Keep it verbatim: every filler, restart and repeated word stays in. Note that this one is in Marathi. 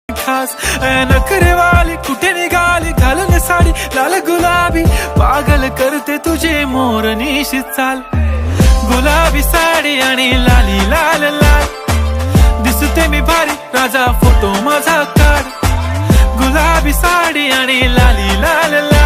खास नखरे वाली कुठे निघाली घालून साडी लाल गुलाबी पागल करते तुझे मोरनीशी चाल गुलाबी साडी आणि लाली लाल लाल दिसते मी भारी राजा फोटो माझा काढ गुलाबी साडी आणि लाली लाल लाल